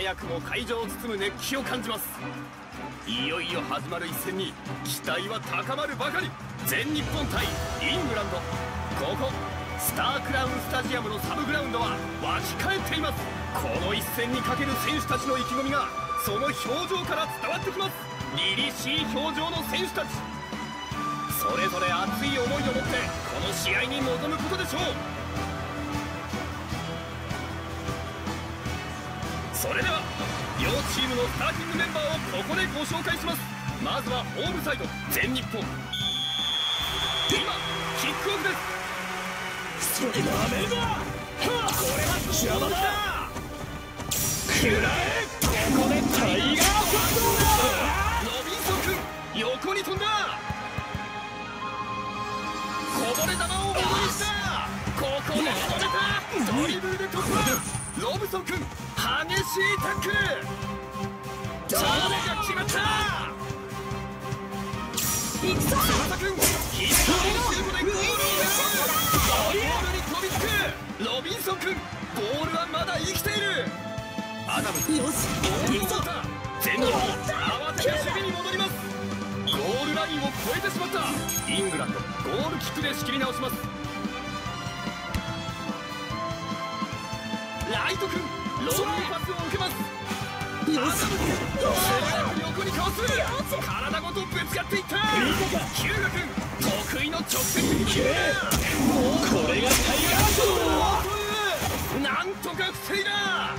早くも会場を包む熱気を感じます。いよいよ始まる一戦に期待は高まるばかり。全日本対イングランド、ここスタークラウンスタジアムのサブグラウンドは沸き返っています。この一戦にかける選手たちの意気込みがその表情から伝わってきます。凛々しい表情の選手たち、それぞれ熱い思いを持ってこの試合に臨むことでしょう。それでは両チームのスターティングメンバーをここでご紹介します。まずはホームサイド全日本、今キックオフです。それダメだ、これは邪魔だ、くらえ、ここでタイガーファンドだ。ロビンソン君横に飛んだ、こぼれ球をものにした、ここで止めた、ドリブルで突破、ロブソン君激しいタックル、ジャーネが決まった。翼君ヒットのシュートでゴールを狙う、ボールに飛びつくロビンソン君、ボールはまだ生きている。アダム君ボールを持った、全日本慌てて守備に戻ります。ゴールラインを越えてしまった。イングランドゴールキックで仕切り直します。ライト君ロングパスを受けます。アダム君横にかわす、体ごとぶつかっていった。ヒューガ君得意の直線的キック、これがタイガーショット、なんとか防いだ。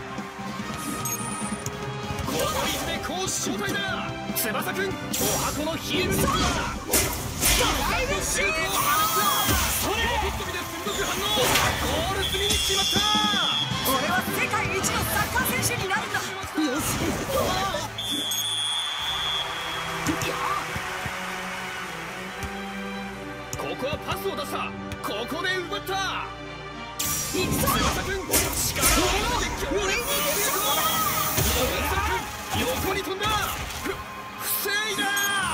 この位置で攻守交代だ。翼君お箱のヒールについた、ドライブシュートを放った、横っ飛びで鋭く反応、ゴール隅に決まった。 俺は世界一のサッカー選手になるんだ。よし、 ここはパスを出した、ここで奪った。 行くぞ翼君力を入れて強烈なシュート、ロビンソン君横に飛んだ、防いだ。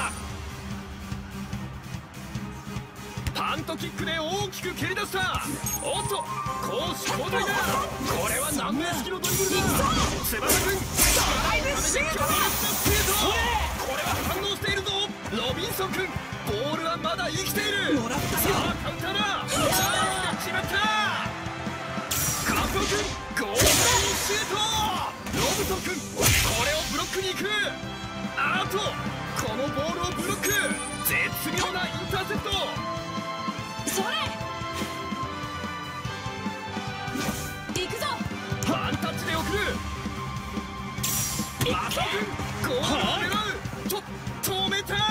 パントキックで大きく蹴り出した。おっと攻守交代だ、これは南米式のドリブルだ。翼君ドライブシュートだ、 これは反応しているぞ。ロビンソン君ボールはまだ生きている。さあカウンターだ、チャンスが決まった。カップ君ゴールラインシュート、ロブソン君これをブロックに行く。あとこのボールをブロック、絶妙なインターセプト。 それ行くぞ、 ワンタッチで送る。マサ君ゴールを狙う、止めた。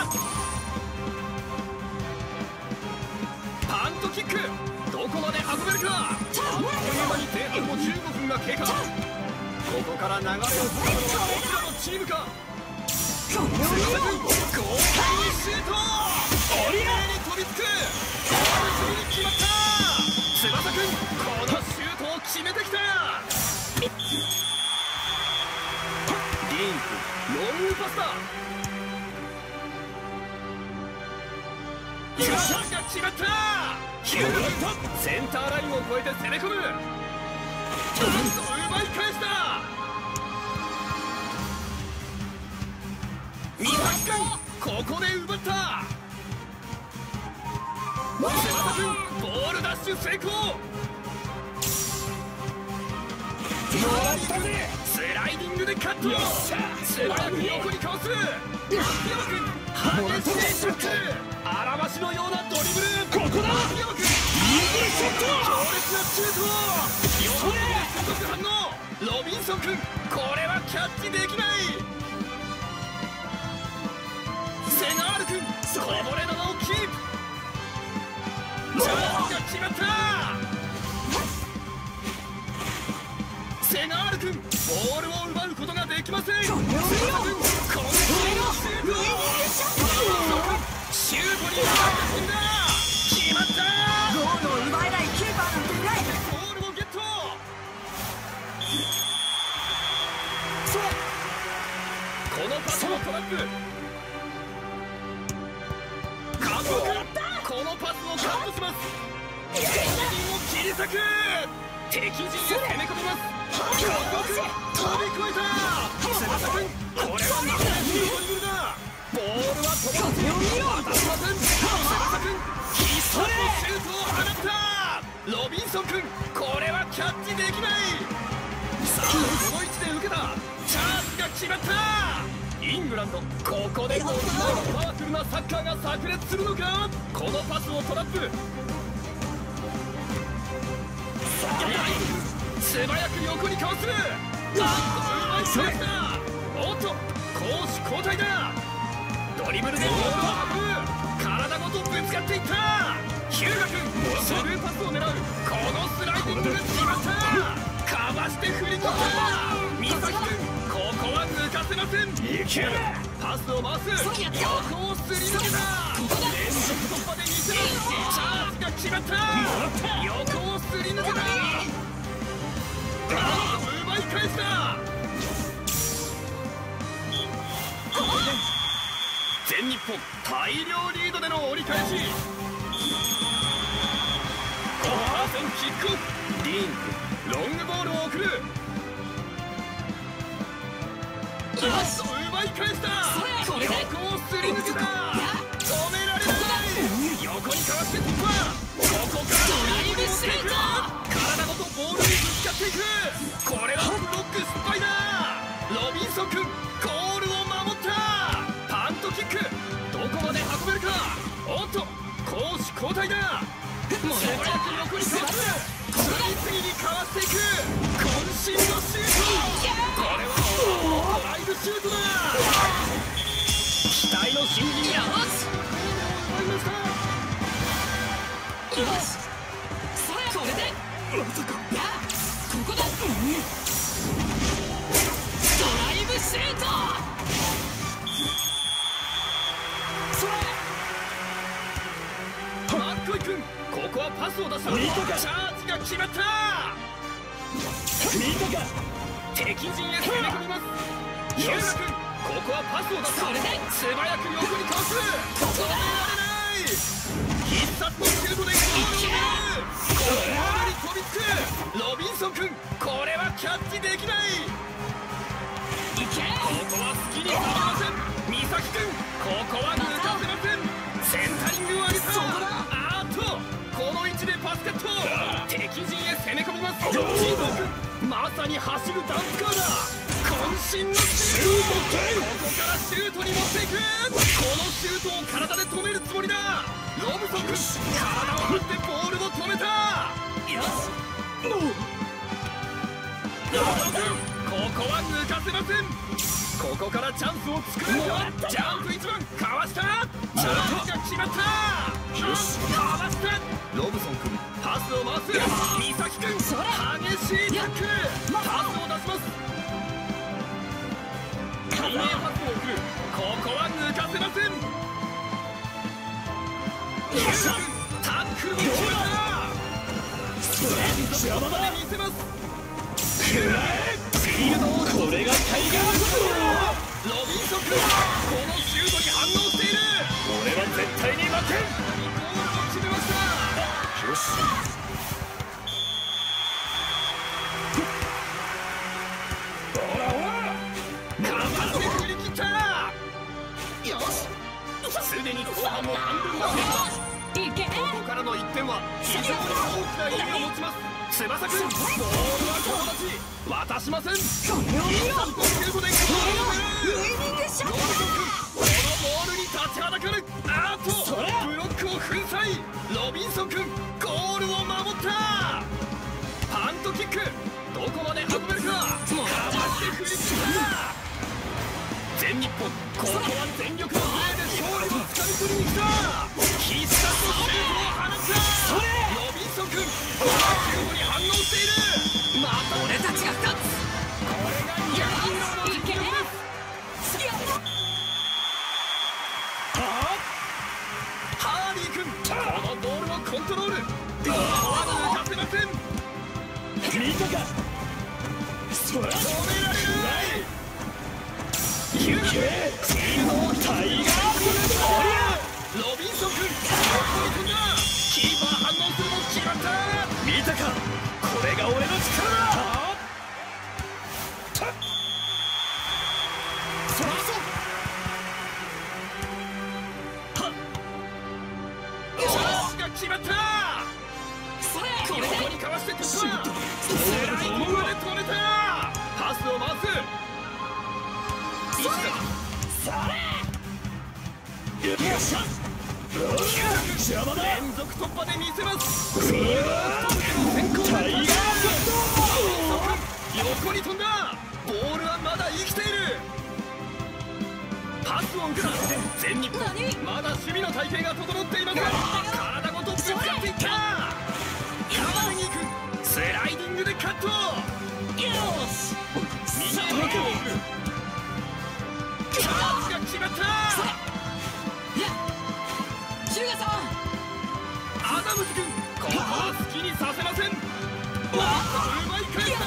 パントキックどこまで運べるか。あっという間に前半も15分が経過。ここから流れを作るのはどちらのチームか。翼君豪快にシュート、オリエに飛びつく、ゴール隅に決まった。翼君このシュートを決めてきた。ディーン君ロングパスだ、シュートが決まった。ヒューガ君センターラインを越えて攻め込む、なんと奪い返した。三崎君ここで奪った。翼君ボールダッシュ成功。スライディングでカット、素早く横にかわす。秋山君激しいシュート、荒橋のようなドリブル、ここだ。秋山君イーグルショット、強烈なシュート、横で連続反応。ロビンソン君これはキャッチできない。セナール君こぼれ球をキープ、チャンスが決まった。セナール君ボールを奪うことができません。翼君このシュート、シュートに飛んだ、決まった。 ゴールを奪えないキーパーなんていない。 ゴールをゲット。このパスのトラップ、カップ君このパスをカットします。敵陣を切り裂く、敵陣へ攻め込みます。 飛び越えた。翼くん、これはなんだ。ボールは飛ばせよ。渡しません。翼くん、必殺のシュートを放った。ロビンソンくん、これはキャッチできない。さあ、この位置で受けた。チャージが決まった。イングランド、ここでパワフルなサッカーが炸裂するのか。このパスをトラップ。素早く横にかわす。うまいプレーだ。おっと、攻守交代だ。ドリブルでボールを運ぶ。体ごとぶつかっていった。ヒューガ君、スルーパスを狙う。このスライディングが決まった。かわして振り切った。美咲君、ここは抜かせません。パスを回す。横をすり抜けた。連続突破で見せます。チャージが決まった。横をすり抜けた。奪い返した。全日本大量リードでの折り返し。後半戦キックオフ。リンクロングボールを送る。奪い返した。横をすり抜けた。止められない。横にかわして突破。ここからドライブシュート。体ごとボールにぶつかっていく。これはブロック失敗だ。ロビンソン君、ゴールを守った。パントキック、どこまで運べるか。おっと、攻守交代だ。素早く横にかわす。次々にかわしていく。渾身のシュート。これはドライブシュートだ。期待の新人や。よし、これでまさか。ここだ。ドライブシュート。それ。マッコイ君、ここはパスを出した。チャージが決まった。敵陣へ攻め込みます。ヒューガ君、ここはパスを出した。素早く横にかわす。止められない。必殺のシュートでゴールを狙う。ゴールに飛びつく。ロビンソン君、これはキャッチできない。ここは好きにされません。美咲君、ここは抜かせません。センタリングを上げた。あーっと、この位置でバスケット。敵陣へ攻め込みます。ジード君、まさに走るダンスカーだ。渾身のシュート。ここからシュートに持っていく。このシュートを体で止めるつもりだ。ロブソン君、体を張ってボールを止めた。よし。ロブソン君、ここは抜かせません。ここからチャンスを作れるか。ジャンプ1番かわした。チャージが決まった。よし、かわした。ロブソン君、パスを回す。美咲君、激しいタックル。パスを出します。リレーパスを送る。ここは抜かせません。ヒューガ君、タックルを決めた。邪魔だ。見せます。フィールドを、これがタイガースロビンソン君、このシュートに反応している。俺は絶対に負けん。ゴールを決めました。よし。ほらほら、かわして振り切った。よし、すでに後半も半分が経過。ここからの1点は非常に大きな意味を持ちます。翼くん、ボールは友達渡しません。このボールに立ちはだかる。あーっと、ブロックを粉砕。ロビンソン君、ゴールを守った。パントキック、どこまで運べるか。かわして振り切った。全日本、ここは全力のプレーで勝利をつかみ取りに来た。必殺のシュートを放った。ロビンソン君、このシュートに反応している。また俺たちが勝つ。これがヒーローの実力です。ハーリー君、このボールをコントロール。ここは抜かせません。見たか。止められない。ヒューガ君、チームをタイガースロビンソン君、ここに飛んだ。キーパー反応するも決まった。見たか、これが俺の力だ。 決まった。横にかわして突破。スライディングで止めた。パスを回す。石田連続突破で見せます。フィールド先行タイガー横に飛んだ。ボールはまだ生きている。パスを受けた。全日本まだ守備の体系が整っていません。体ごとぶつかっていった。カバーに行く。スライディングでカット。よし右へ抜けていく。チャージが決まった。 シュガさん、 アダムズ君、ここは好きにさせません。奪い返した。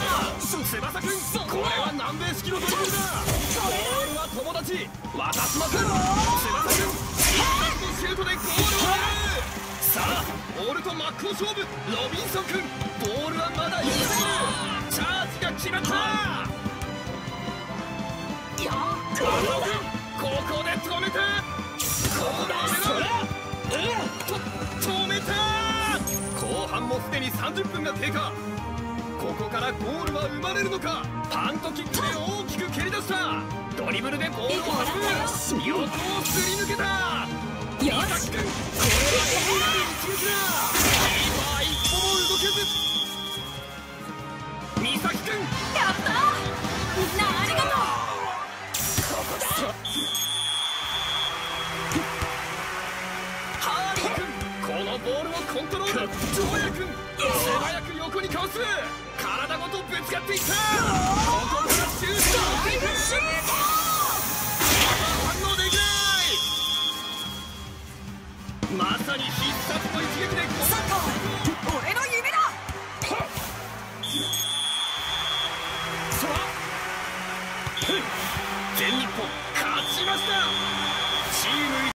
翼君、これは南米式のドリブルだ。ボールは友達渡しません。翼君、一発のシュートでゴールを挙げる。さあボールと真っ向勝負。ロビンソン君、ボールはまだ生きている。チャージが決まった。ここで止めた。止めた。後半もすでに30分が経過。ここからゴールは生まれるのか。パントキックで大きく蹴り出した。ドリブルでボールをはじく。横をすり抜けた。三崎君、これは気になる一撃だ。今一歩も動けず。三崎君、 やった。みんなありがとう。ここだ。 ハーリー君、このボールをコントロール。ジョヤ君、素早く横にかわす。体ごとぶつかっていった。ここからシュートを打っていく。反応できない。まさに必殺の一撃でサッカー、俺の夢だ。 全日本勝ちました。チーム